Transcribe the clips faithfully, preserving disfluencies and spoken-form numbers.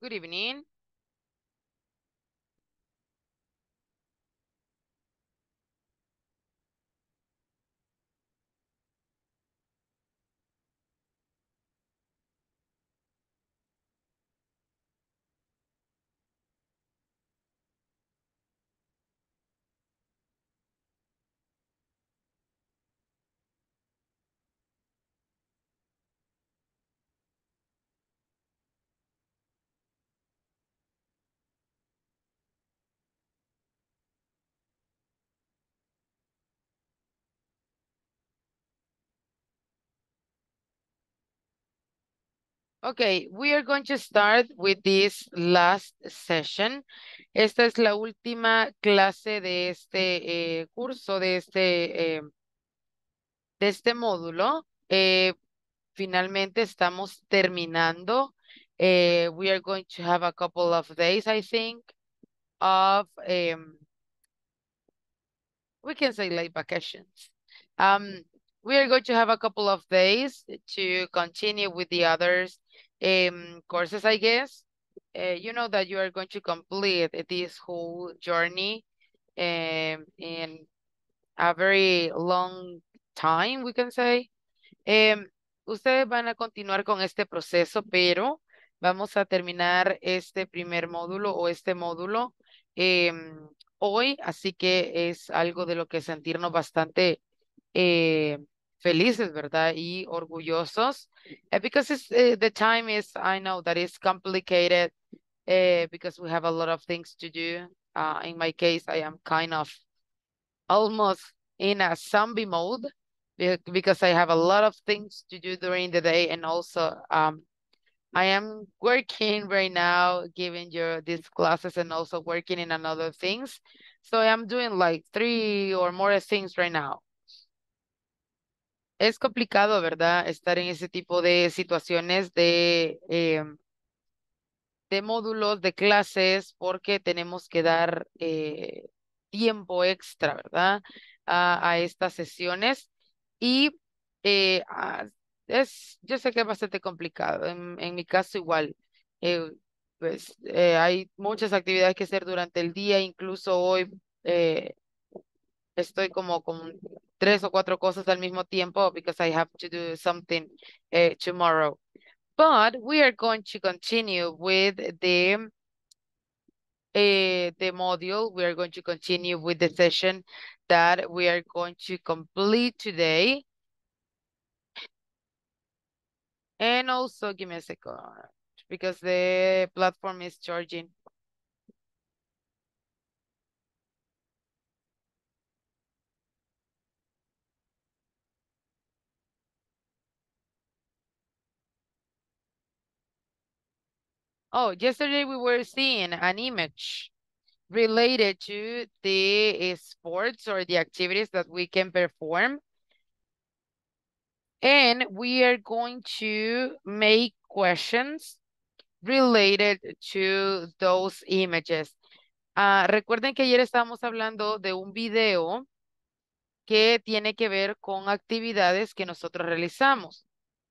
Good evening. Okay, we are going to start with this last session. Esta es la última clase de este eh, curso, de este, eh, de este módulo. Eh, finalmente estamos terminando. Eh, we are going to have a couple of days, I think, of um, we can say like vacations. Um, we are going to have a couple of days to continue with the others um, courses, I guess. Uh, you know that you are going to complete this whole journey um, in a very long time, we can say. Em, ustedes van a continuar con este proceso, pero vamos a terminar este primer módulo o este módulo em, hoy, así que es algo de lo que sentirnos bastante eh, felices, ¿verdad? Y orgullosos. Eh, because it's, eh, the time is, I know that it's complicated eh, because we have a lot of things to do. Uh, in my case, I am kind of almost in a zombie mode be- because I have a lot of things to do during the day, and also um I am working right now giving you these classes and also working in another things. So I am doing like three or more things right now. Es complicado, ¿verdad? Estar en ese tipo de situaciones de em, de módulos, de clases, porque tenemos que dar eh, tiempo extra, ¿verdad? A, a estas sesiones. Y eh, ah, es, yo sé que es bastante complicado. En, en mi caso igual, eh, pues eh, hay muchas actividades que hacer durante el día, incluso hoy eh, estoy como con tres o cuatro cosas al mismo tiempo because I have to do something eh, tomorrow. But we are going to continue with the uh, the module. We are going to continue with the session that we are going to complete today. And also, give me a second, because the platform is charging. Oh, yesterday we were seeing an image related to the uh, sports or the activities that we can perform. And we are going to make questions related to those images. Ah, recuerden que ayer estábamos hablando de un video que tiene que ver con actividades que nosotros realizamos.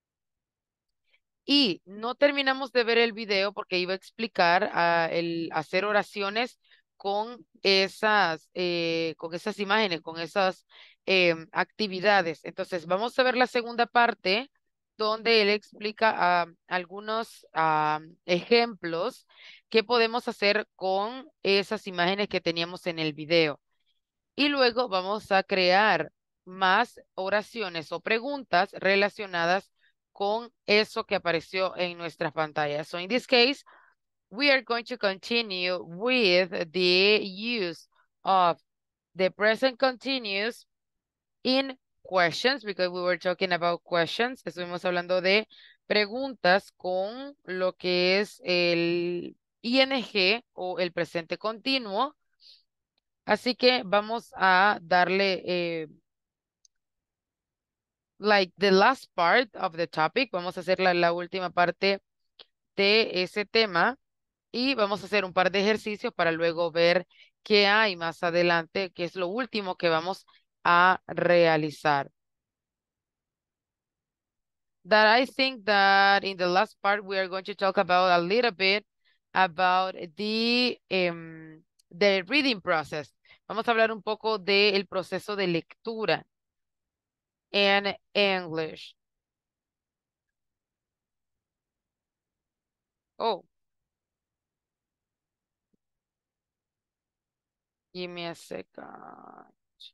Y no terminamos de ver el video porque iba a explicar ah, el hacer oraciones con esas, eh, con esas imágenes, con esas em, actividades. Entonces, vamos a ver la segunda parte donde él explica ah, algunos ah, ejemplos que podemos hacer con esas imágenes que teníamos en el video. Y luego vamos a crear más oraciones o preguntas relacionadas con eso que apareció en nuestra pantalla. So in this case, we are going to continue with the use of the present continuous in questions, because we were talking about questions. Estuvimos hablando de preguntas con lo que es el ing o el presente continuo. Así que vamos a darle eh, like the last part of the topic. Vamos a hacer la, la última parte de ese tema y vamos a hacer un par de ejercicios para luego ver qué hay más adelante, que es lo último que vamos a realizar. That I think that in the last part we are going to talk about a little bit about the, um, the reading process. Vamos a hablar un poco del proceso de lectura en English. Oh, give me a second.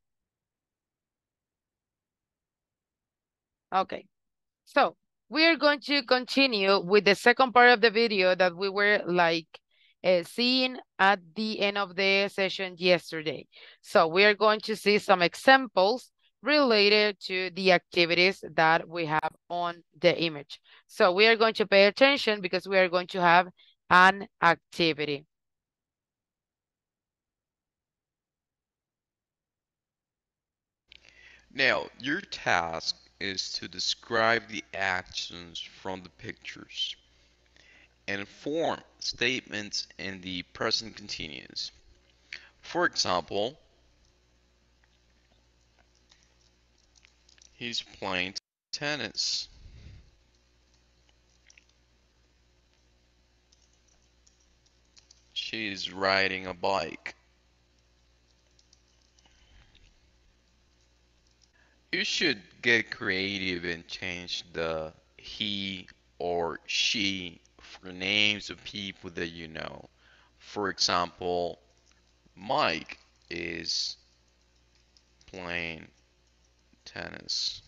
Okay, so we are going to continue with the second part of the video that we were like uh, seeing at the end of the session yesterday. So we are going to see some examples related to the activities that we have on the image. So we are going to pay attention because we are going to have an activity. Now, your task is to describe the actions from the pictures and form statements in the present continuous. For example, he's playing tennis. She's riding a bike. You should get creative and change the he or she for names of people that you know. For example, Mike is playing tennis.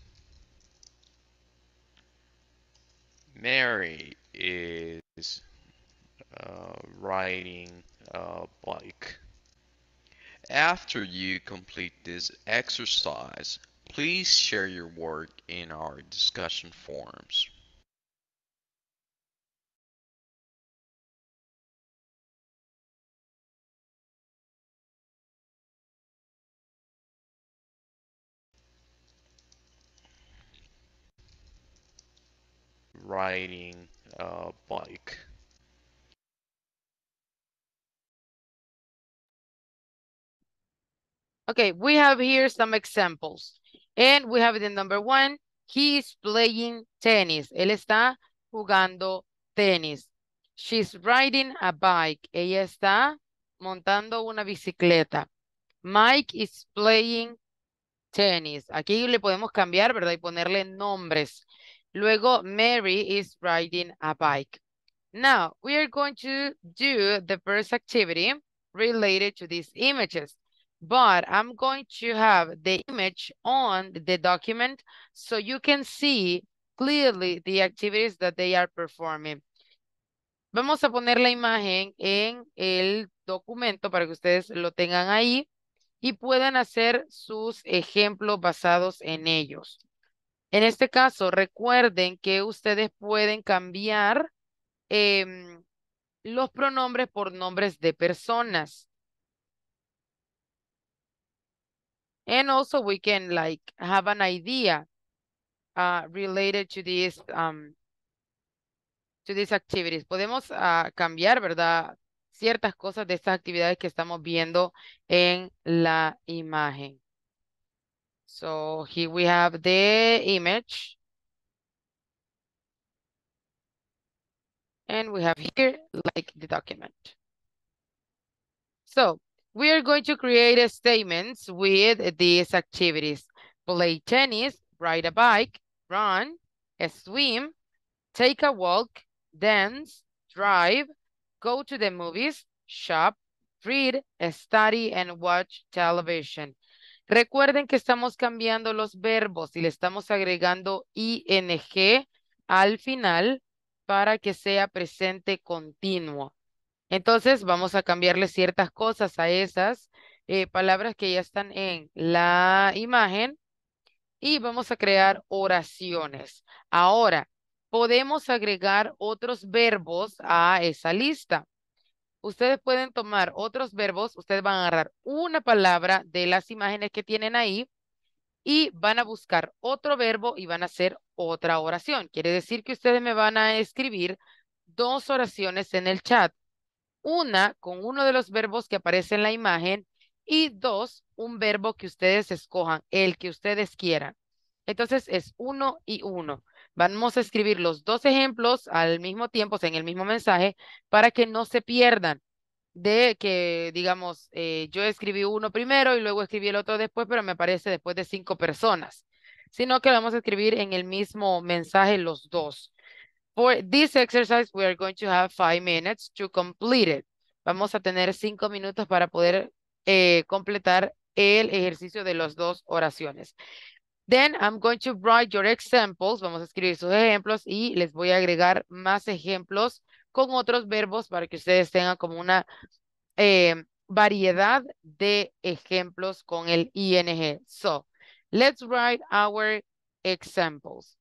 Mary is uh, riding a bike. After you complete this exercise, please share your work in our discussion forums. Riding a bike. Okay, we have here some examples. And we have the number one, he is playing tennis. Él está jugando tenis. She's riding a bike. Ella está montando una bicicleta. Mike is playing tennis. Aquí le podemos cambiar, ¿verdad? Y ponerle nombres. Luego, Mary is riding a bike. Now, we are going to do the first activity related to these images, but I'm going to have the image on the document so you can see clearly the activities that they are performing. Vamos a poner la imagen en el documento para que ustedes lo tengan ahí y puedan hacer sus ejemplos basados en ellos. En este caso, recuerden que ustedes pueden cambiar em, los pronombres por nombres de personas. And also we can like have an idea uh, related to these, um, to these activities. Podemos uh, cambiar, ¿verdad? Ciertas cosas de estas actividades que estamos viendo en la imagen. So here we have the image. And we have here like the document. So we are going to create statements with these activities. Play tennis, ride a bike, run, swim, take a walk, dance, drive, go to the movies, shop, read, study, and watch television. Recuerden que estamos cambiando los verbos y le estamos agregando ing al final para que sea presente continuo. Entonces vamos a cambiarle ciertas cosas a esas eh, palabras que ya están en la imagen y vamos a crear oraciones. Ahora, podemos agregar otros verbos a esa lista. Ustedes pueden tomar otros verbos, ustedes van a agarrar una palabra de las imágenes que tienen ahí y van a buscar otro verbo y van a hacer otra oración. Quiere decir que ustedes me van a escribir dos oraciones en el chat. Una con uno de los verbos que aparece en la imagen y dos, un verbo que ustedes escojan, el que ustedes quieran. Entonces es uno y uno. Vamos a escribir los dos ejemplos al mismo tiempo, o sea, en el mismo mensaje, para que no se pierdan de que, digamos, eh, yo escribí uno primero y luego escribí el otro después, pero me aparece después de cinco personas, sino que vamos a escribir en el mismo mensaje los dos. For this exercise, we are going to have five minutes to complete it. Vamos a tener cinco minutos para poder eh, completar el ejercicio de las dos oraciones. Then I'm going to write your examples. Vamos a escribir sus ejemplos y les voy a agregar más ejemplos con otros verbos para que ustedes tengan como una eh, variedad de ejemplos con el ing. So, let's write our examples.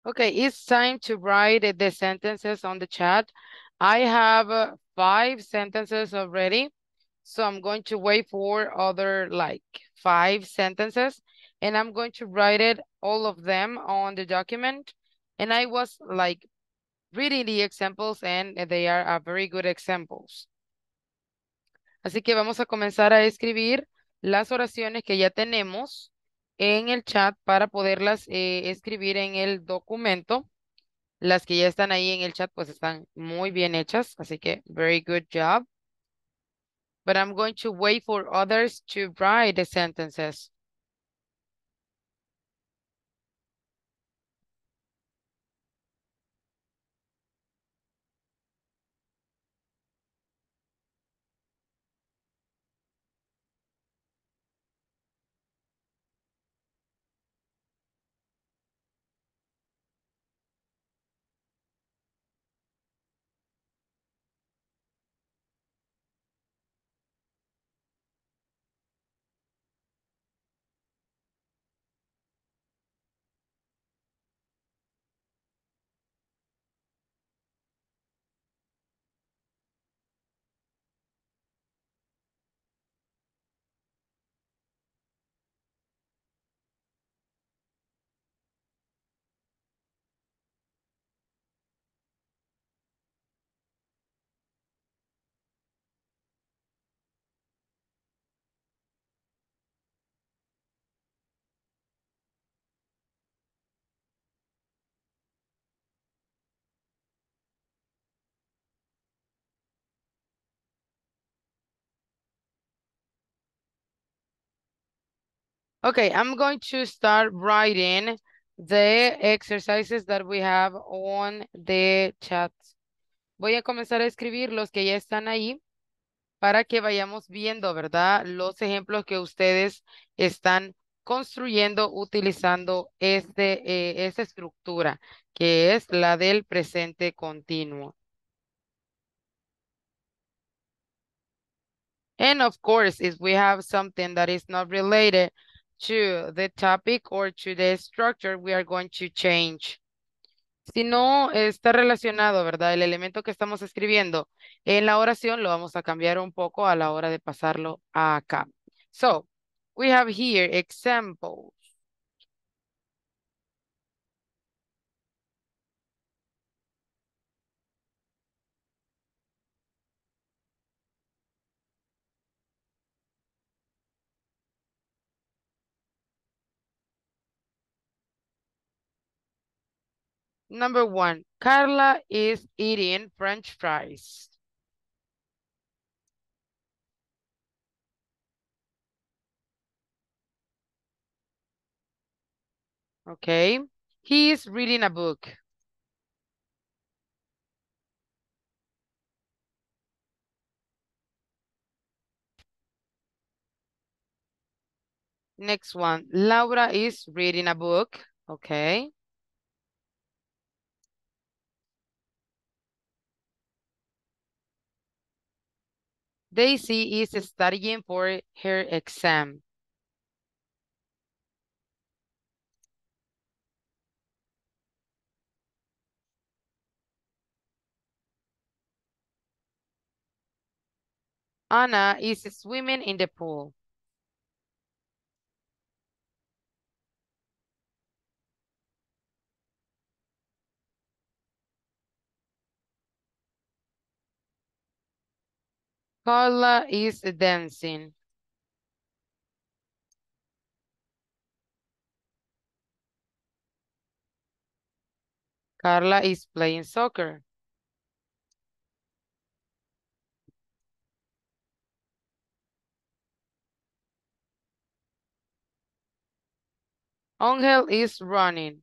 Okay, it's time to write the sentences on the chat. I have uh, five sentences already, so I'm going to wait for other like five sentences, and I'm going to write it, all of them on the document. And I was like reading the examples, and they are uh, very good examples. Así que vamos a comenzar a escribir las oraciones que ya tenemos en el chat para poderlas eh, escribir en el documento. Las que ya están ahí en el chat pues están muy bien hechas, así que very good job. But I'm going to wait for others to write the sentences. Okay, I'm going to start writing the exercises that we have on the chat. Voy a comenzar a escribir los que ya están ahí para que vayamos viendo, ¿verdad? Los ejemplos que ustedes están construyendo utilizando este, eh, esta estructura, que es la del presente continuo. And of course, if we have something that is not related to the topic or to the structure, we are going to change. Si no está relacionado, ¿verdad? El elemento que estamos escribiendo en la oración lo vamos a cambiar un poco a la hora de pasarlo acá. So, we have here examples. Number one, Carla is eating French fries. Okay. He is reading a book. Next one, Laura is reading a book. Okay. Daisy is studying for her exam. Anna is swimming in the pool. Carla is dancing. Carla is playing soccer. Angel is running.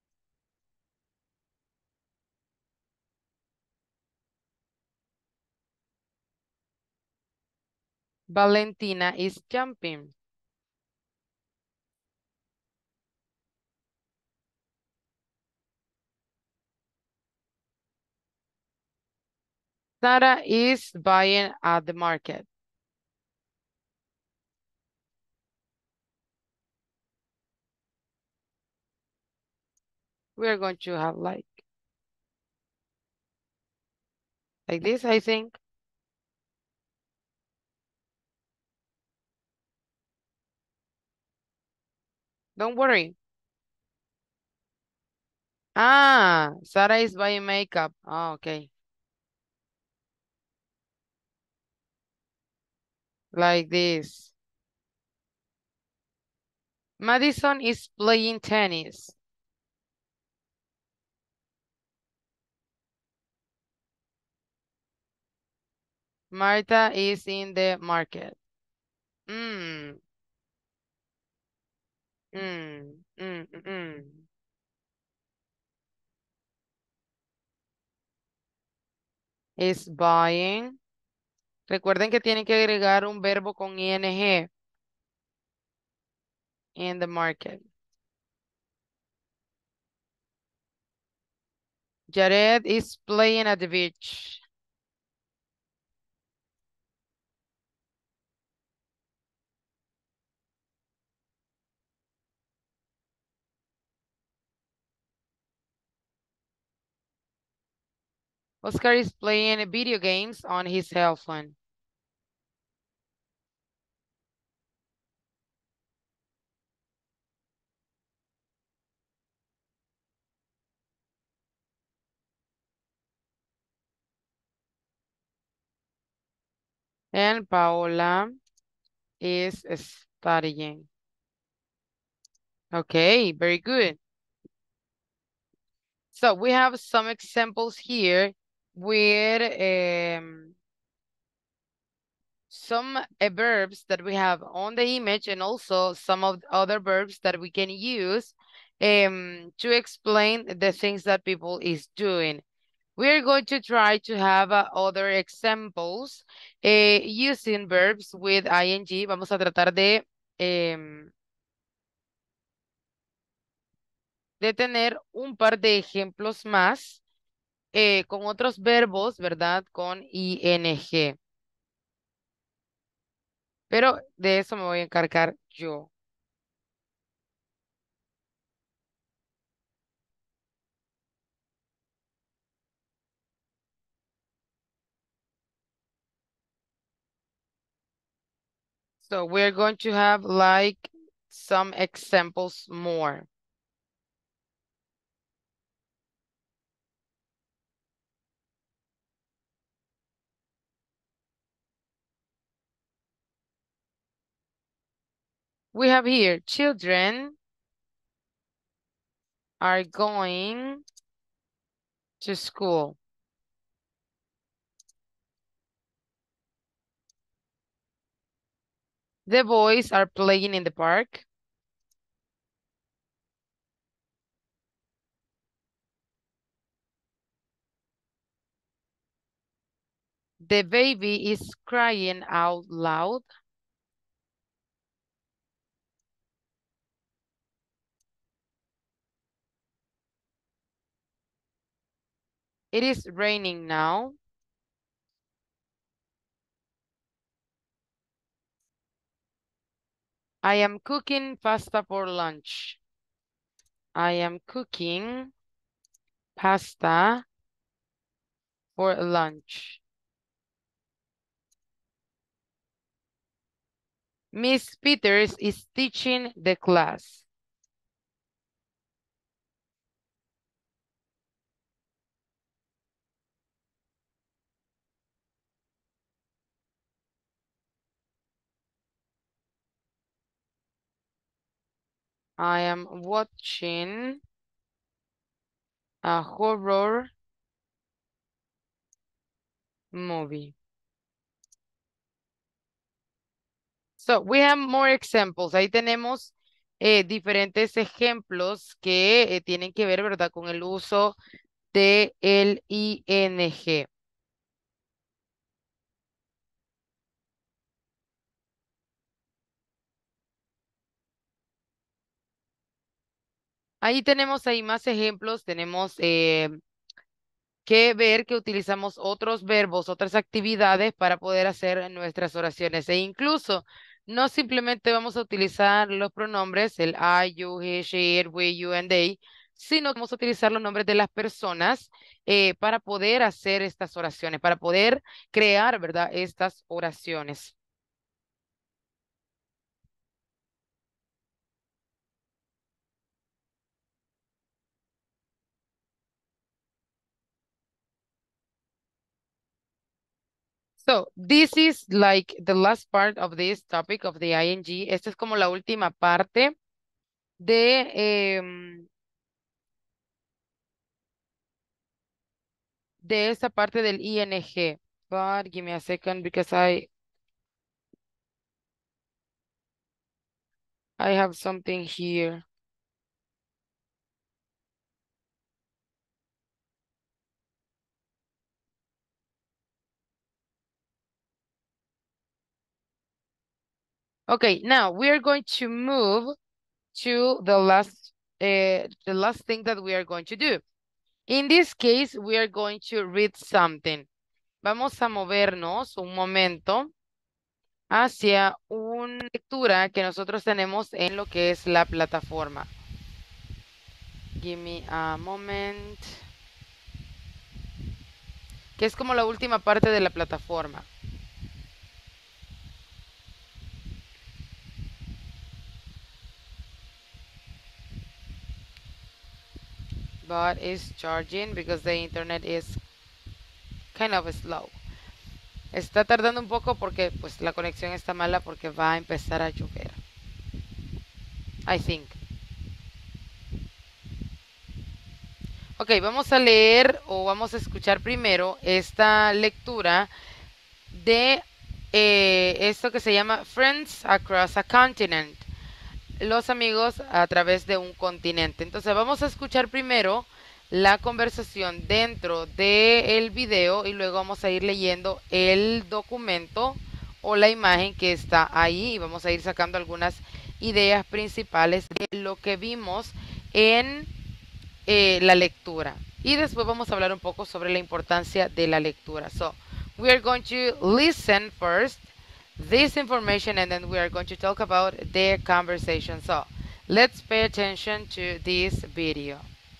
Valentina is jumping. Sara is buying at the market. We are going to have like, like this, I think. Don't worry. Ah, Sarah is buying makeup. Oh, okay. Like this. Madison is playing tennis. Martha is in the market. Mm, mm, mm, mm, mm. Is buying. Recuerden que tienen que agregar un verbo con ing in the market. Jared is playing at the beach. Oscar is playing video games on his cell phone. And Paola is studying. Okay, very good. So we have some examples here with um, some uh, verbs that we have on the image and also some of the other verbs that we can use um, to explain the things that people is doing. We're going to try to have uh, other examples uh, using verbs with ing. Vamos a tratar de, em, de tener un par de ejemplos más eh, con otros verbos, ¿verdad? Con ing. Pero de eso me voy a encargar yo. So we're going to have like some examples more. We have here, children are going to school. The boys are playing in the park. The baby is crying out loud. It is raining now. I am cooking pasta for lunch. I am cooking pasta for lunch. Miss Peters is teaching the class. I am watching a horror movie. So we have more examples. Ahí tenemos eh, diferentes ejemplos que eh, tienen que ver, ¿verdad? Con el uso de el ing. Ahí tenemos ahí más ejemplos. Tenemos eh, que ver que utilizamos otros verbos, otras actividades para poder hacer nuestras oraciones. E incluso no simplemente vamos a utilizar los pronombres, el I, you, he, she, it, we, you, and they, sino que vamos a utilizar los nombres de las personas eh, para poder hacer estas oraciones, para poder crear, ¿verdad? Estas oraciones. So, this is like the last part of this topic of the I N G. Esta es como la última parte de, em, de esta parte del I N G. But give me a second because I, I have something here. Okay, now we are going to move to the last, uh, the last thing that we are going to do. In this case, we are going to read something. Vamos a movernos un momento hacia una lectura que nosotros tenemos en lo que es la plataforma. Give me a moment. Que es como la última parte de la plataforma. But it's charging because the internet is kind of slow. Está tardando un poco porque pues la conexión está mala porque va a empezar a llover. I think. Ok, vamos a leer o vamos a escuchar primero esta lectura de eh, esto que se llama Friends Across a Continent. Los amigos a través de un continente. Entonces vamos a escuchar primero la conversación dentro del video y luego vamos a ir leyendo el documento o la imagen que está ahí y vamos a ir sacando algunas ideas principales de lo que vimos en eh, la lectura. Y después vamos a hablar un poco sobre la importancia de la lectura. So, we are going to listen first this information and then we are going to talk about the conversation. So, let's pay attention to this video.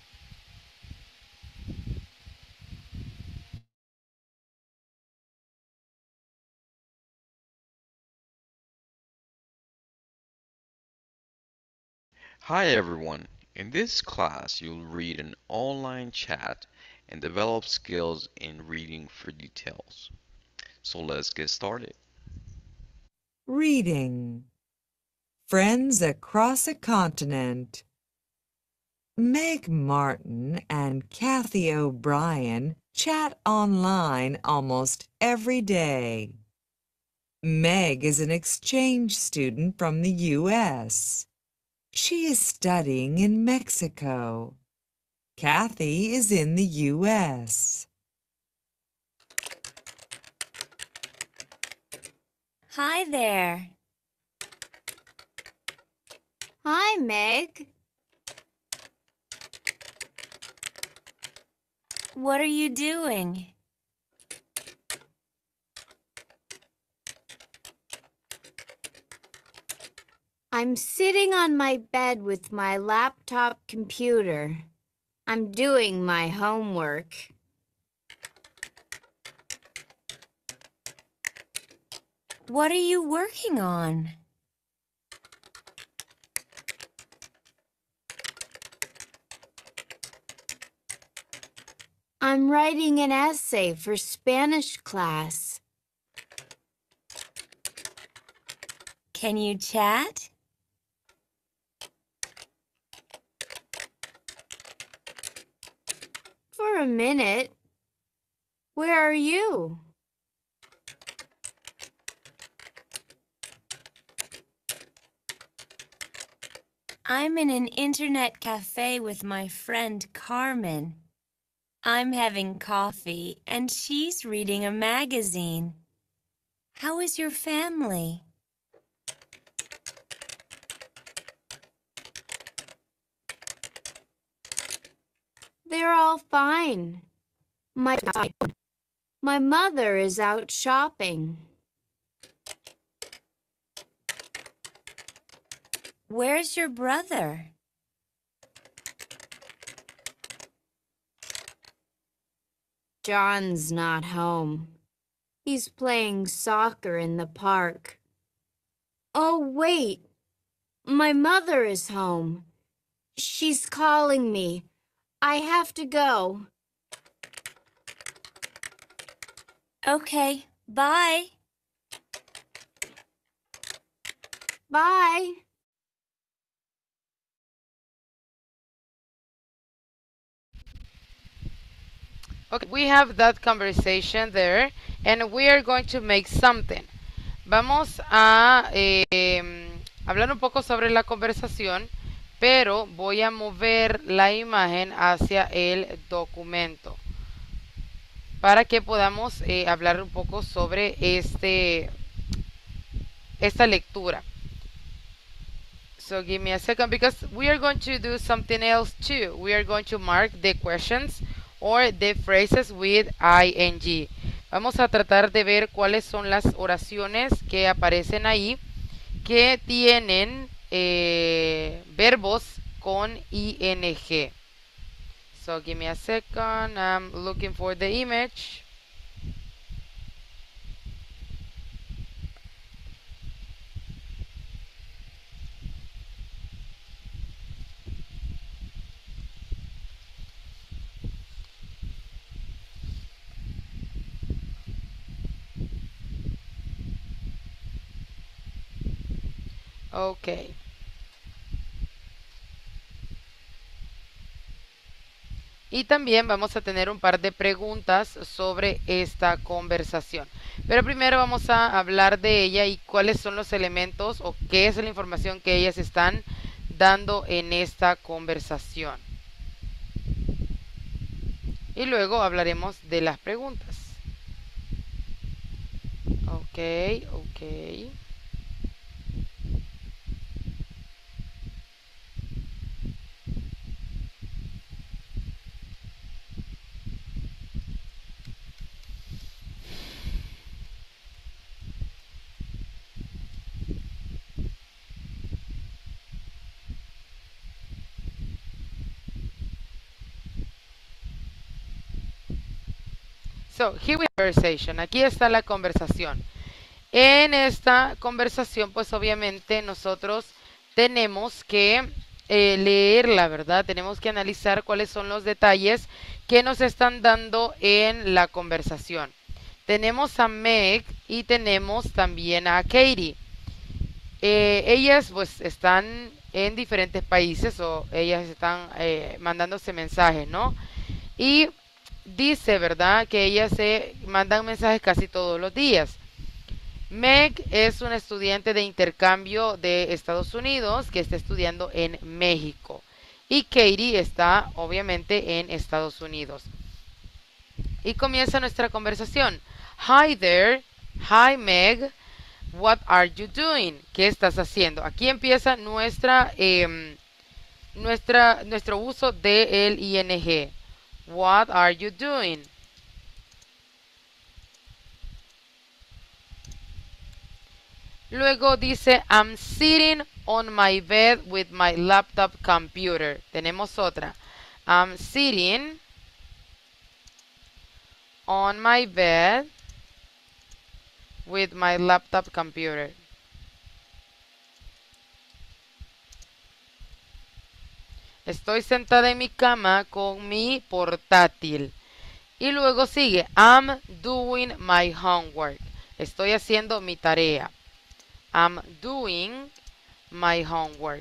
Hi everyone. In this class, you'll read an online chat and develop skills in reading for details. So let's get started. Reading. Friends Across a Continent. Meg Martin and Kathy O'Brien chat online almost every day. Meg is an exchange student from the U S. She is studying in Mexico. Kathy is in the U S. Hi there. Hi, Meg. What are you doing? I'm sitting on my bed with my laptop computer. I'm doing my homework. What are you working on? I'm writing an essay for Spanish class. Can you chat? For a minute. Where are you? I'm in an internet cafe with my friend Carmen. I'm having coffee and she's reading a magazine. How is your family? They're all fine. My, my mother is out shopping. Where's your brother? John's not home. He's playing soccer in the park. Oh, wait. My mother is home. She's calling me. I have to go. Okay, bye. Bye. Okay, we have that conversation there, and we are going to make something. Vamos a eh, hablar un poco sobre la conversación, pero voy a mover la imagen hacia el documento para que podamos eh, hablar un poco sobre este, esta lectura. So give me a second, because we are going to do something else too. We are going to mark the questions or the phrases with ing. Vamos a tratar de ver cuáles son las oraciones que aparecen ahí que tienen eh, verbos con ing. So give me a second. I'm looking for the image. Ok. Y también vamos a tener un par de preguntas sobre esta conversación. Pero primero vamos a hablar de ella y cuáles son los elementos o qué es la información que ellas están dando en esta conversación. Y luego hablaremos de las preguntas. Ok, ok. So, here we have conversation. Aquí está la conversación. En esta conversación, pues obviamente nosotros tenemos que eh, leerla, ¿verdad? Tenemos que analizar cuáles son los detalles que nos están dando en la conversación. Tenemos a Meg y tenemos también a Katie. Eh, ellas pues están en diferentes países o ellas están eh, mandándose mensajes, ¿no? Y dice, ¿verdad?, que ellas se mandan mensajes casi todos los días. Meg es una estudiante de intercambio de Estados Unidos que está estudiando en México. Y Katie está obviamente en Estados Unidos. Y comienza nuestra conversación. Hi there. Hi Meg. What are you doing? ¿Qué estás haciendo? Aquí empieza nuestra, eh, nuestra, nuestro uso del ing. What are you doing? Luego dice, I'm sitting on my bed with my laptop computer. Tenemos otra. I'm sitting on my bed with my laptop computer. Estoy sentada en mi cama con mi portátil. Y luego sigue, I'm doing my homework. Estoy haciendo mi tarea. I'm doing my homework.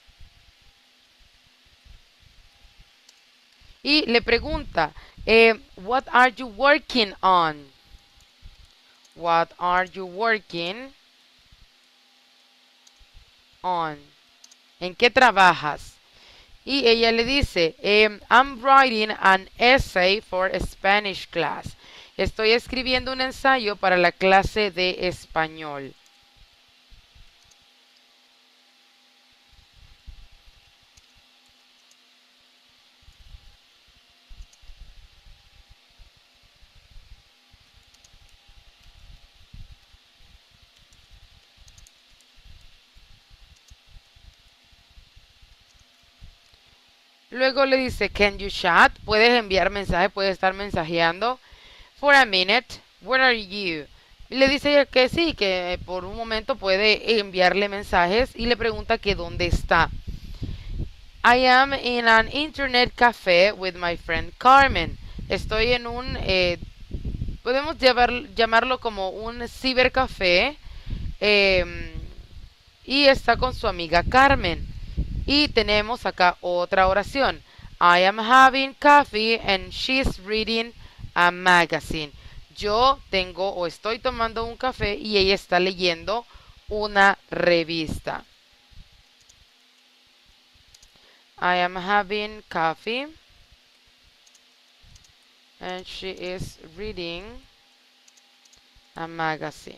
Y le pregunta, eh, what are you working on? What are you working on? ¿En qué trabajas? Y ella le dice, eh, I'm writing an essay for a Spanish class. Estoy escribiendo un ensayo para la clase de español. Luego le dice, can you chat? Puedes enviar mensajes, puedes estar mensajeando. For a minute, where are you? Y le dice ella que sí, que por un momento puede enviarle mensajes y le pregunta que dónde está. I am in an internet cafe with my friend Carmen. Estoy en un, eh, podemos llevar, llamarlo como un cibercafé eh, y está con su amiga Carmen. Y tenemos acá otra oración. I am having coffee and she's reading a magazine. Yo tengo o estoy tomando un café y ella está leyendo una revista. I am having coffee and she is reading a magazine.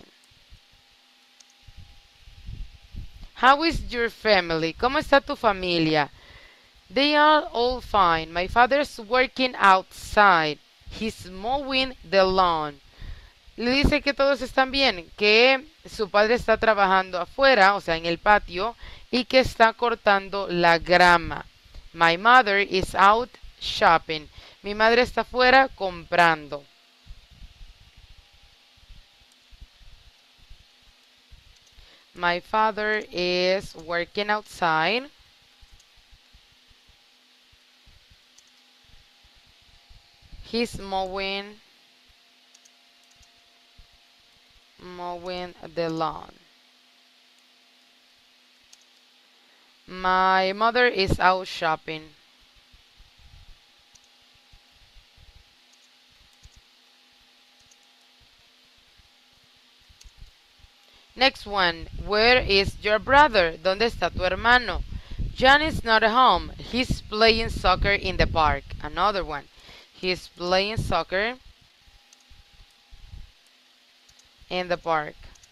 How is your family? ¿Cómo está tu familia? They are all fine. My father's working outside. He's mowing the lawn. Le dice que todos están bien, que su padre está trabajando afuera, o sea, en el patio, y que está cortando la grama. My mother is out shopping. Mi madre está afuera comprando. My father is working outside. He's mowing mowing the lawn. My mother is out shopping. Next one. Where is your brother? ¿Dónde está tu hermano? John is not home. He's playing soccer in the park. Another one. He's playing soccer in the park.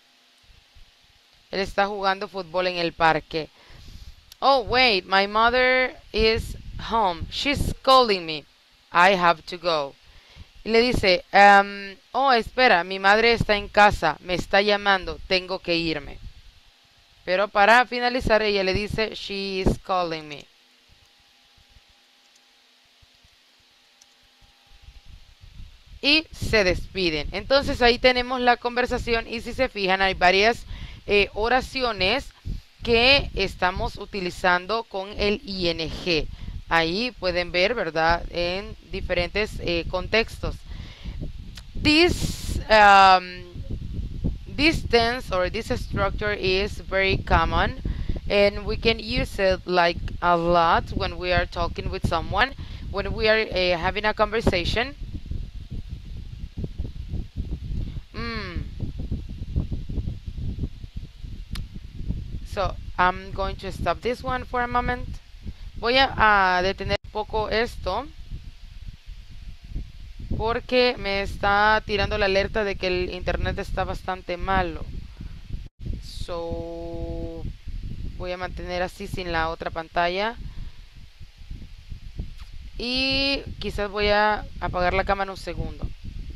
Él está jugando fútbol en el parque. Oh, wait, my mother is home. She's calling me. I have to go. Y le dice, um, oh, espera, mi madre está en casa, me está llamando, tengo que irme. Pero para finalizar, ella le dice, she is calling me. Y se despiden. Entonces ahí tenemos la conversación y si se fijan hay varias eh, oraciones que estamos utilizando con el I N G. Ahí pueden ver, ¿verdad? En diferentes eh, contextos. This, um, this tense or this structure is very common and we can use it like a lot when we are talking with someone, when we are uh, having a conversation. Mm. So, I'm going to stop this one for a moment. Voy a, a detener un poco esto porque me está tirando la alerta de que el internet está bastante malo. So, voy a mantener así sin la otra pantalla. Y quizás voy a apagar la cámara un segundo.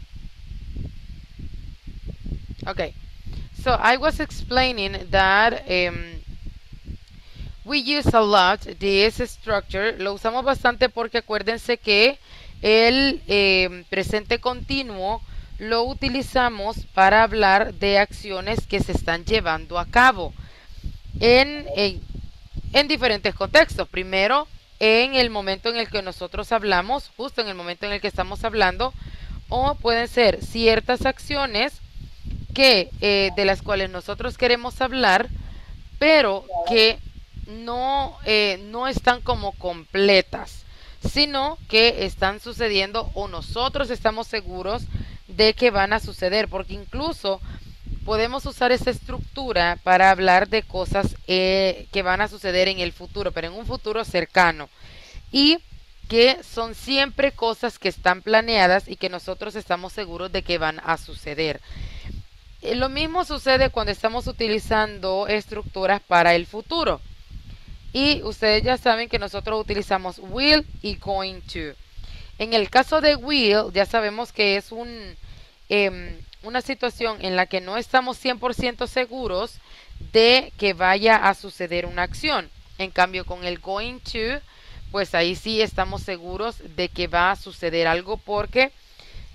Okay, so I was explaining that um, we use a lot this structure. Lo usamos bastante porque acuérdense que el eh, presente continuo lo utilizamos para hablar de acciones que se están llevando a cabo en, en, en diferentes contextos. Primero, en el momento en el que nosotros hablamos, justo en el momento en el que estamos hablando, o pueden ser ciertas acciones que eh, de las cuales nosotros queremos hablar, pero que no, eh, no están como completas, sino que están sucediendo o nosotros estamos seguros de que van a suceder, porque incluso podemos usar esa estructura para hablar de cosas eh, que van a suceder en el futuro, pero en un futuro cercano, y que son siempre cosas que están planeadas y que nosotros estamos seguros de que van a suceder. Lo mismo sucede cuando estamos utilizando estructuras para el futuro. Y ustedes ya saben que nosotros utilizamos will y going to. En el caso de will, ya sabemos que es un, eh, una situación en la que no estamos cien por ciento seguros de que vaya a suceder una acción. En cambio, con el going to, pues ahí sí estamos seguros de que va a suceder algo porque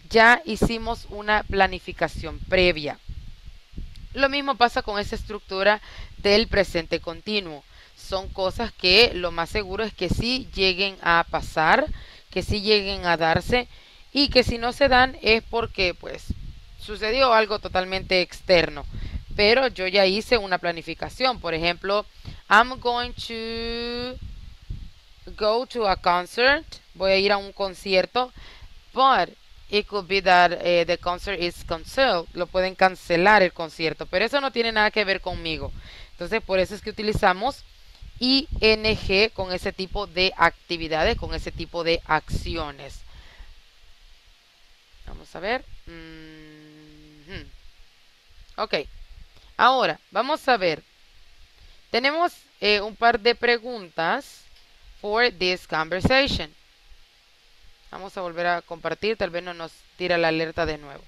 ya hicimos una planificación previa. Lo mismo pasa con esa estructura del presente continuo. Son cosas que lo más seguro es que sí lleguen a pasar, que sí lleguen a darse, y que si no se dan es porque pues sucedió algo totalmente externo. Pero yo ya hice una planificación. Por ejemplo, I'm going to go to a concert. Voy a ir a un concierto. But it could be that uh, the concert is canceled. Lo pueden cancelar el concierto. Pero eso no tiene nada que ver conmigo. Entonces por eso es que utilizamos ing con ese tipo de actividades, con ese tipo de acciones. Vamos a ver. Mm-hmm. Ok. Ahora, vamos a ver. Tenemos eh, un par de preguntas for this conversation. Vamos a volver a compartir, tal vez no nos tira la alerta de nuevo.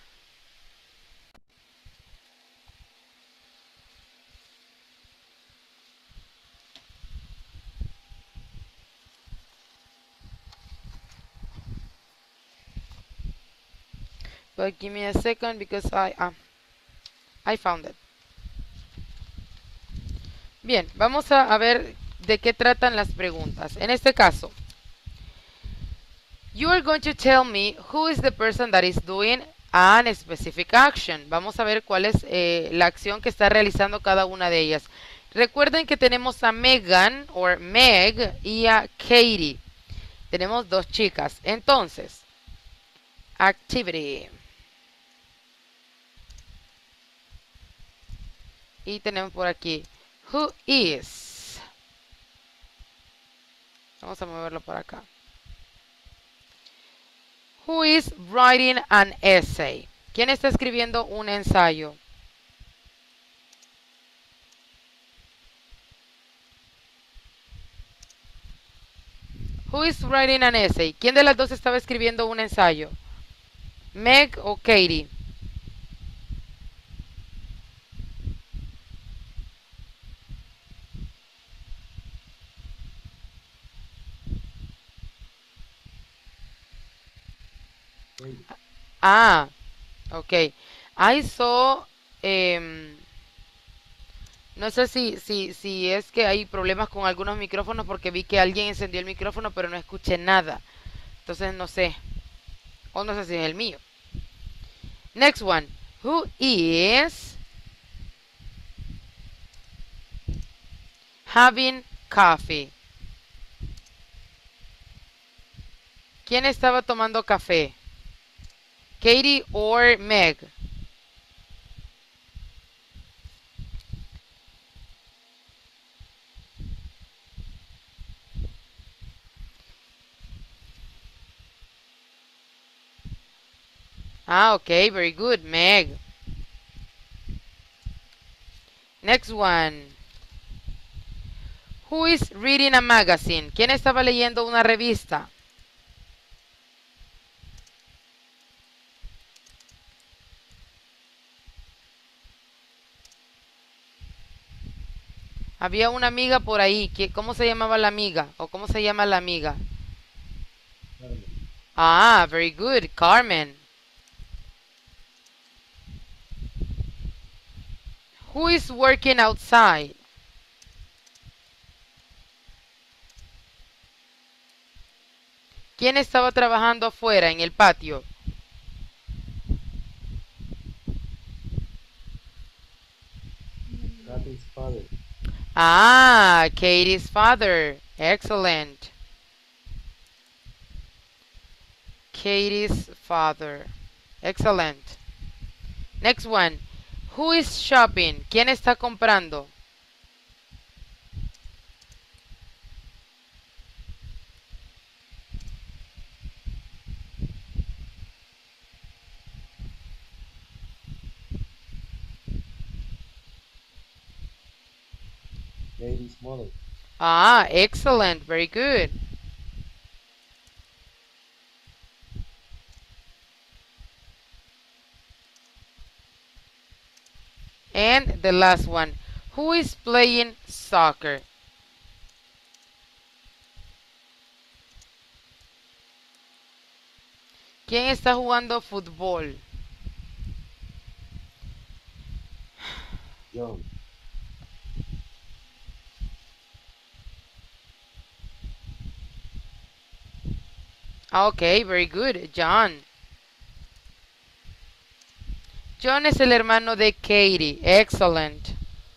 But give me a second because I, uh, I found it. Bien, vamos a, a ver de qué tratan las preguntas. En este caso, you are going to tell me who is the person that is doing an specific action. Vamos a ver cuál es eh, la acción que está realizando cada una de ellas. Recuerden que tenemos a Megan o Meg y a Katie. Tenemos dos chicas. Entonces, activity. Y tenemos por aquí, who is. Vamos a moverlo por acá. Who is writing an essay? ¿Quién está escribiendo un ensayo? Who is writing an essay? ¿Quién de las dos estaba escribiendo un ensayo? Meg o Katie. Ah, ok. I saw, eh, no sé si, si, si es que hay problemas con algunos micrófonos porque vi que alguien encendió el micrófono pero no escuché nada. Entonces no sé. O no sé si es el mío. Next one. Who is having coffee? ¿Quién estaba tomando café? Katie or Meg? Ah, okay, very good, Meg. Next one. Who is reading a magazine? ¿Quién estaba leyendo una revista? Había una amiga por ahí. ¿Cómo se llamaba la amiga? ¿O cómo se llama la amiga? Carmen. Ah, very good, Carmen. Who is working outside? ¿Quién estaba trabajando afuera en el patio? Katie's father. Ah, Katie's father. Excellent. Katie's father. Excellent. Next one. Who is shopping? ¿Quién está comprando? Katie's mother. Ah, excellent. Very good. And the last one. Who is playing soccer? ¿Quién está jugando fútbol? John. Okay, very good. John. John es el hermano de Katie. Excellent.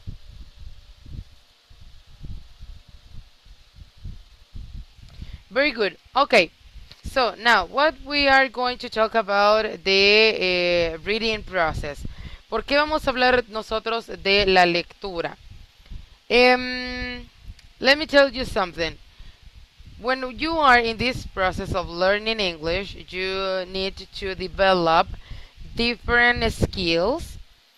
Very good. Okay. So now what we are going to talk about the uh, reading process. ¿Por qué vamos a hablar nosotros de la lectura? Um, let me tell you something. When you are in this process of learning English, you need to develop different skills,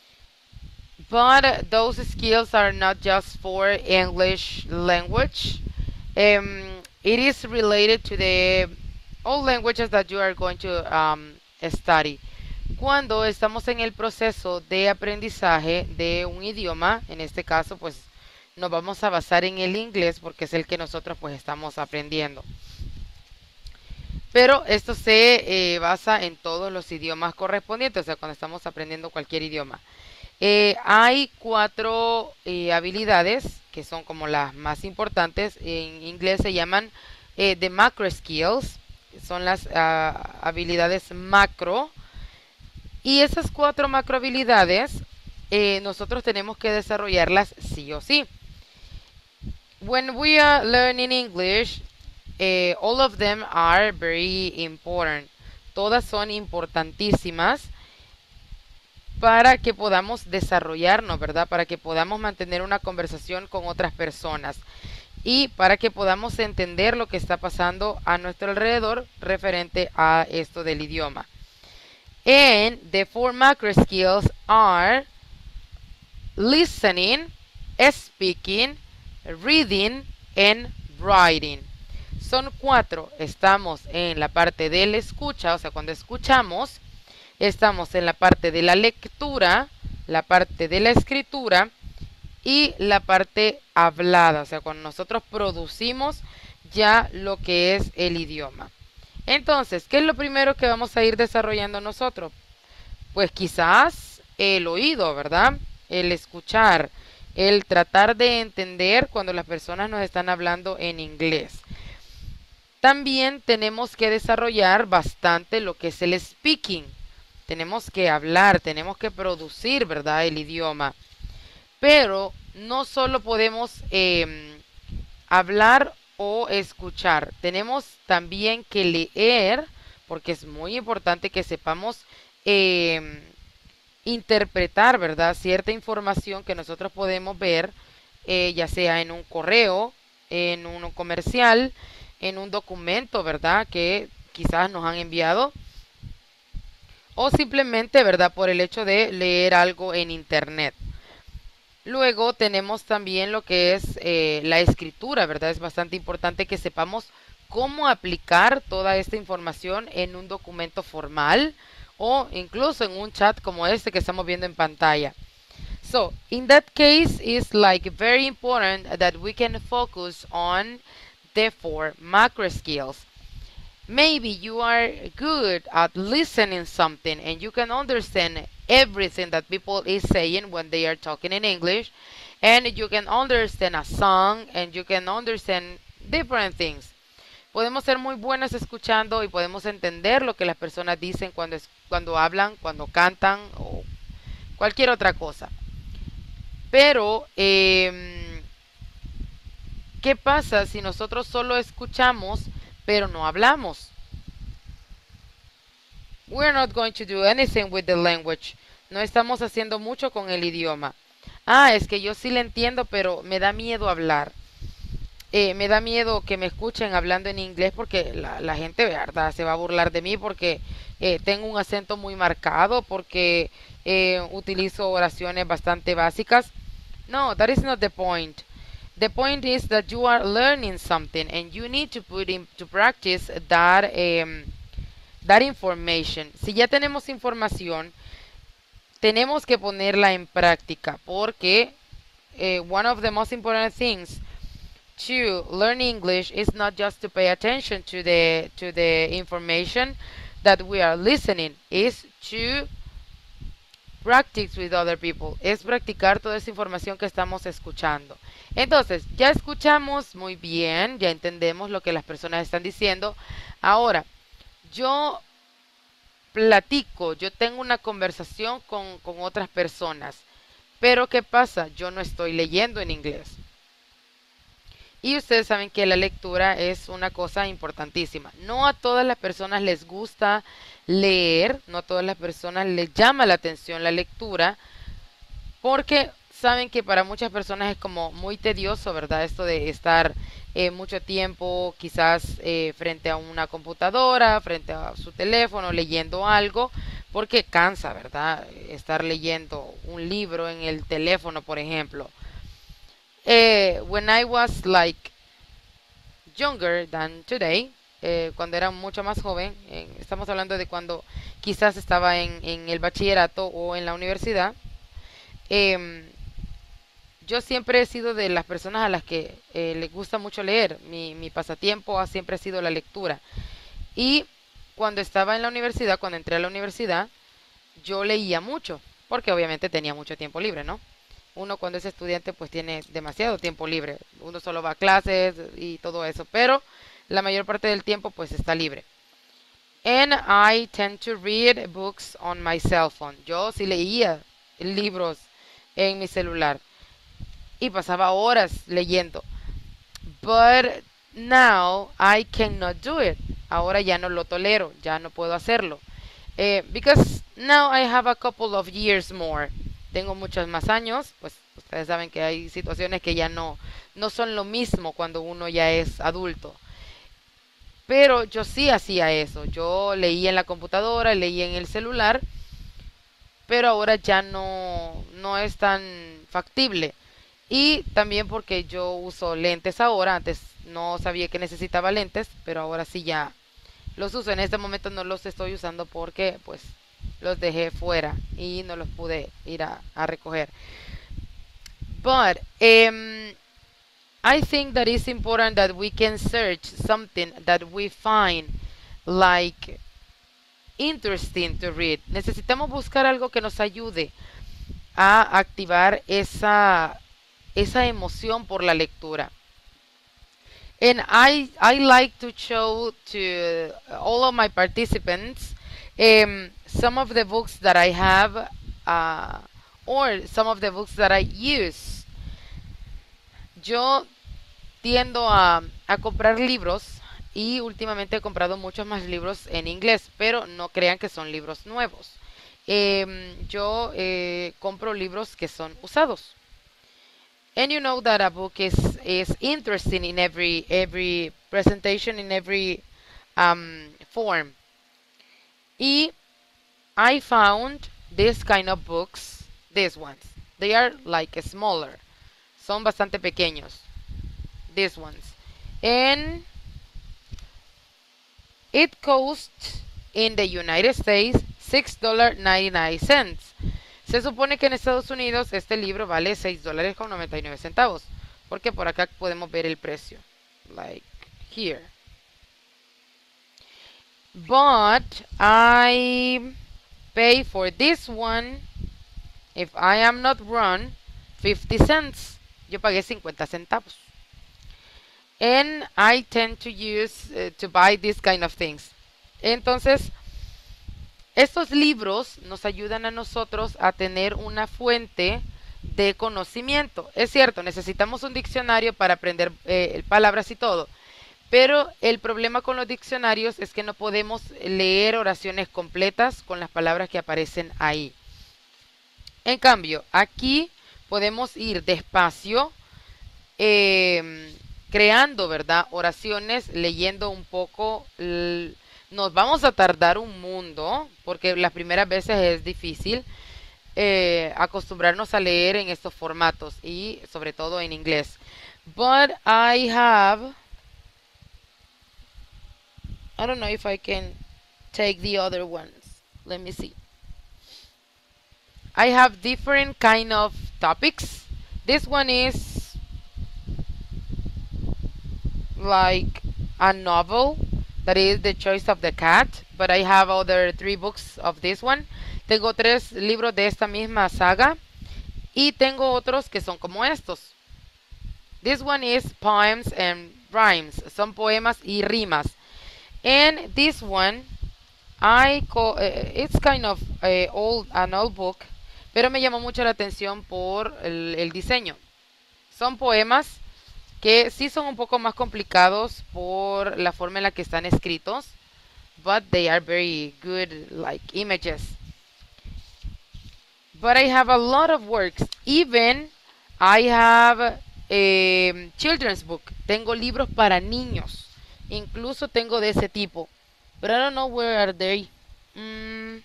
but those skills are not just for English language. Um, it is related to the all languages that you are going to um, study. Cuando estamos en el proceso de aprendizaje de un idioma, en este caso, pues nos vamos a basar en el inglés porque es el que nosotros pues estamos aprendiendo. Pero esto se eh, basa en todos los idiomas correspondientes, o sea, cuando estamos aprendiendo cualquier idioma. Eh, hay cuatro eh, habilidades que son como las más importantes. En inglés se llaman eh, the macro skills, son las uh, habilidades macro. Y esas cuatro macro habilidades eh, nosotros tenemos que desarrollarlas sí o sí. When we are learning English, eh, all of them are very important. Todas son importantísimas para que podamos desarrollarnos, ¿verdad? Para que podamos mantener una conversación con otras personas y para que podamos entender lo que está pasando a nuestro alrededor referente a esto del idioma. And the four macro skills are listening, speaking, reading and writing. Son cuatro. Estamos en la parte de la escucha, o sea, cuando escuchamos. Estamos en la parte de la lectura, la parte de la escritura y la parte hablada, o sea, cuando nosotros producimos ya lo que es el idioma. Entonces, ¿qué es lo primero que vamos a ir desarrollando nosotros? Pues quizás el oído, ¿verdad? El escuchar, el tratar de entender cuando las personas nos están hablando en inglés. También tenemos que desarrollar bastante lo que es el speaking. Tenemos que hablar, tenemos que producir, ¿verdad? El idioma. Pero no solo podemos eh, hablar o escuchar. Tenemos también que leer, porque es muy importante que sepamos eh, interpretar, ¿verdad? Cierta información que nosotros podemos ver, eh, ya sea en un correo, en un comercial, en un documento, ¿verdad? Que quizás nos han enviado. O simplemente, ¿verdad? Por el hecho de leer algo en internet. Luego tenemos también lo que es eh, la escritura, ¿verdad? Es bastante importante que sepamos cómo aplicar toda esta información en un documento formal o incluso en un chat como este que estamos viendo en pantalla. So, in that case, it's like very important that we can focus on the four macro skills. Maybe you are good at listening something and you can understand everything that people is saying when they are talking in English, and you can understand a song and you can understand different things. Podemos ser muy buenos escuchando y podemos entender lo que las personas dicen cuando, es, cuando hablan, cuando cantan o cualquier otra cosa. Pero, eh, ¿qué pasa si nosotros solo escuchamos pero no hablamos? We're not going to do anything with the language. No estamos haciendo mucho con el idioma. Ah, es que yo sí le entiendo, pero me da miedo hablar. Eh, me da miedo que me escuchen hablando en inglés porque la, la gente, ¿verdad? Se va a burlar de mí porque eh, tengo un acento muy marcado, porque eh, utilizo oraciones bastante básicas. No, that is not the point. The point is that you are learning something and you need to put into practice that, um, that information. Si ya tenemos información, tenemos que ponerla en práctica porque uh, one of the most important things to learn English is not just to pay attention to the, to the information, that we are listening is to practice with other people. Es practicar toda esa información que estamos escuchando. Entonces, ya escuchamos muy bien, ya entendemos lo que las personas están diciendo. Ahora, yo platico, yo tengo una conversación con, con otras personas. Pero ¿qué pasa? Yo no estoy leyendo en inglés. Y ustedes saben que la lectura es una cosa importantísima. No a todas las personas les gusta leer, no a todas las personas les llama la atención la lectura, porque saben que para muchas personas es como muy tedioso, ¿verdad? Esto de estar eh, mucho tiempo quizás eh, frente a una computadora, frente a su teléfono, leyendo algo, porque cansa, ¿verdad? Estar leyendo un libro en el teléfono, por ejemplo. Eh, when I was like younger than today, eh, cuando era mucho más joven, eh, estamos hablando de cuando quizás estaba en, en el bachillerato o en la universidad, eh, yo siempre he sido de las personas a las que eh, les gusta mucho leer. Mi, mi pasatiempo ha siempre sido la lectura. Y cuando estaba en la universidad, cuando entré a la universidad, yo leía mucho, porque obviamente tenía mucho tiempo libre, ¿no? Uno cuando es estudiante pues tiene demasiado tiempo libre. Uno solo va a clases y todo eso, pero la mayor parte del tiempo pues está libre. And I tend to read books on my cell phone. Yo sí leía libros en mi celular y pasaba horas leyendo. But now I cannot do it. Ahora ya no lo tolero, ya no puedo hacerlo. Eh, because now I have a couple of years more. Tengo muchos más años, pues ustedes saben que hay situaciones que ya no, no son lo mismo cuando uno ya es adulto. Pero yo sí hacía eso, yo leía en la computadora, leía en el celular, pero ahora ya no, no es tan factible. Y también porque yo uso lentes ahora, antes no sabía que necesitaba lentes, pero ahora sí ya los uso. En este momento no los estoy usando porque pues los dejé fuera y no los pude ir a, a recoger. But um, I think that it's important that we can search something that we find like interesting to read. Necesitamos buscar algo que nos ayude a activar esa, esa emoción por la lectura. And I, I like to show to all of my participants um, some of the books that I have uh, or some of the books that I use. Yo tiendo a, a comprar libros y últimamente he comprado muchos más libros en inglés, pero no crean que son libros nuevos. Eh, yo eh, compro libros que son usados. And you know that a book is, is interesting in every, every presentation, in every um, form. Y I found this kind of books, these ones. They are like smaller. Son bastante pequeños. These ones. And it costs in the United States six dollars and ninety-nine cents. Se supone que en Estados Unidos este libro vale seis dólares con noventa y nueve centavos. Porque por acá podemos ver el precio. Like here. But I pay for this one, if I am not wrong, fifty cents. Yo pagué cincuenta centavos. And I tend to use, uh, to buy this kind of things. Entonces, estos libros nos ayudan a nosotros a tener una fuente de conocimiento. Es cierto, necesitamos un diccionario para aprender eh, palabras y todo. Pero el problema con los diccionarios es que no podemos leer oraciones completas con las palabras que aparecen ahí. En cambio, aquí podemos ir despacio, eh, creando, ¿verdad? Oraciones, leyendo un poco. Nos vamos a tardar un mundo, porque las primeras veces es difícil eh, acostumbrarnos a leer en estos formatos y sobre todo en inglés. But I have... I don't know if I can take the other ones. Let me see. I have different kind of topics. This one is like a novel that is The Choice of the Cat. but I have other three books of this one. Tengo tres libros de esta misma saga y tengo otros que son como estos. This one is poems and rhymes. Son poemas y rimas. And this one, I call, uh, it's kind of uh, old, an old book, pero me llamó mucho la atención por el, el diseño. Son poemas que sí son un poco más complicados por la forma en la que están escritos, but they are very good, like images. But I have a lot of works. Even I have a children's book. Tengo libros para niños. Incluso tengo de ese tipo. But I don't know where are they. Mm,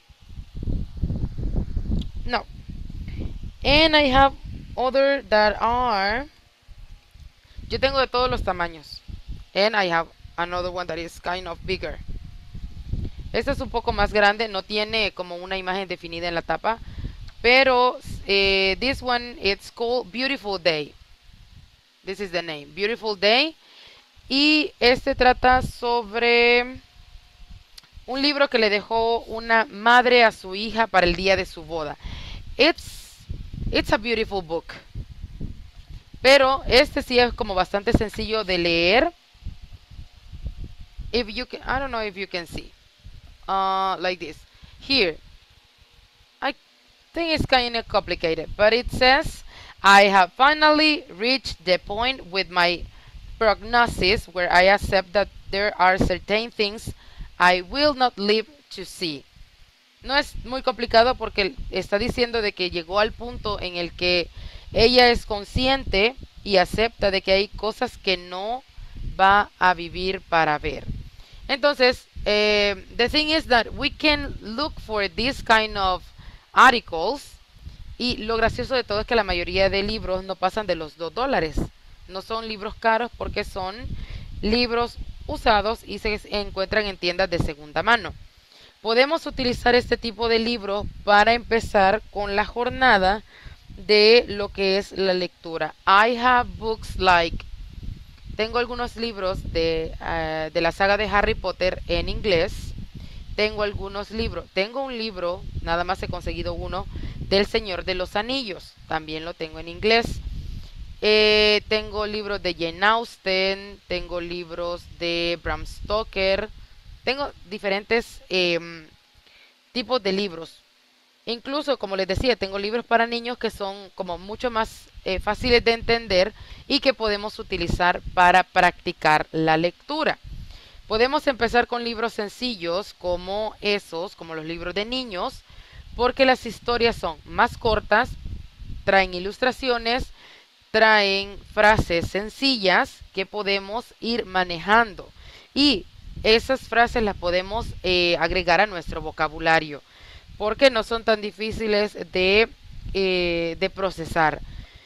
no. And I have other that are... Yo tengo de todos los tamaños. And I have another one that is kind of bigger. Este es un poco más grande. No tiene como una imagen definida en la tapa. Pero eh, this one, it's called Beautiful Day. This is the name. Beautiful Day. Y este trata sobre un libro que le dejó una madre a su hija para el día de su boda. It's, it's a beautiful book. Pero este sí es como bastante sencillo de leer. If you can, I don't know if you can see. Uh, like this. Here. I think it's kind of complicated. But it says, I have finally reached the point with my prognosis where I accept that there are certain things I will not live to see. No es muy complicado porque está diciendo de que llegó al punto en el que ella es consciente y acepta de que hay cosas que no va a vivir para ver. Entonces, eh, the thing is that we can look for this kind of articles, y lo gracioso de todo es que la mayoría de libros no pasan de los dos dólares. No son libros caros porque son libros usados y se encuentran en tiendas de segunda mano. Podemos utilizar este tipo de libros para empezar con la jornada de lo que es la lectura. I have books like, tengo algunos libros de, uh, de la saga de Harry Potter en inglés. Tengo algunos libros, tengo un libro, nada más he conseguido uno, del Señor de los Anillos. También lo tengo en inglés. Eh, tengo libros de Jane Austen, tengo libros de Bram Stoker, tengo diferentes eh, tipos de libros. Incluso, como les decía, tengo libros para niños que son como mucho más eh, fáciles de entender y que podemos utilizar para practicar la lectura. Podemos empezar con libros sencillos como esos, como los libros de niños, porque las historias son más cortas, traen ilustraciones, traen frases sencillas que podemos ir manejando. Y esas frases las podemos eh, agregar a nuestro vocabulario, porque no son tan difíciles de, eh, de procesar.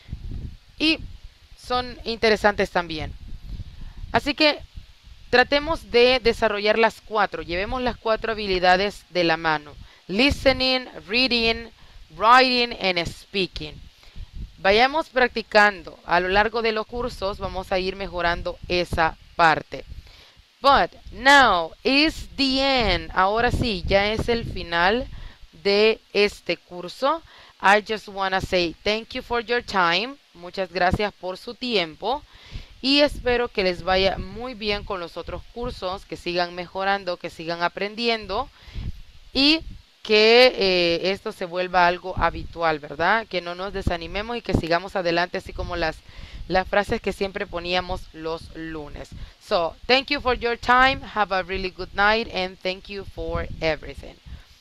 Y son interesantes también. Así que tratemos de desarrollar las cuatro. Llevemos las cuatro habilidades de la mano. Listening, reading, writing and speaking. Vayamos practicando. A lo largo de los cursos vamos a ir mejorando esa parte. But now is the end. Ahora sí, ya es el final de este curso. I just want to say thank you for your time. Muchas gracias por su tiempo. Y espero que les vaya muy bien con los otros cursos, que sigan mejorando, que sigan aprendiendo y que eh, esto se vuelva algo habitual, ¿verdad? Que no nos desanimemos y que sigamos adelante, así como las, las frases que siempre poníamos los lunes. So, thank you for your time. Have a really good night and thank you for everything.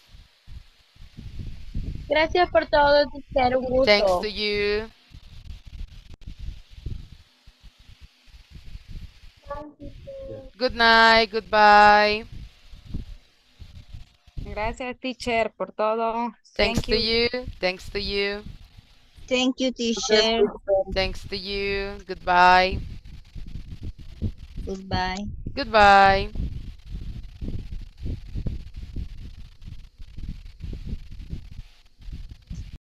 Gracias por todo, teacher. Un gusto. Thanks to you. Good night, goodbye. Gracias, teacher, por todo. Thanks Thank to you. you. Thanks to you. Thank you, teacher. Thanks to you. Goodbye. Goodbye. Goodbye.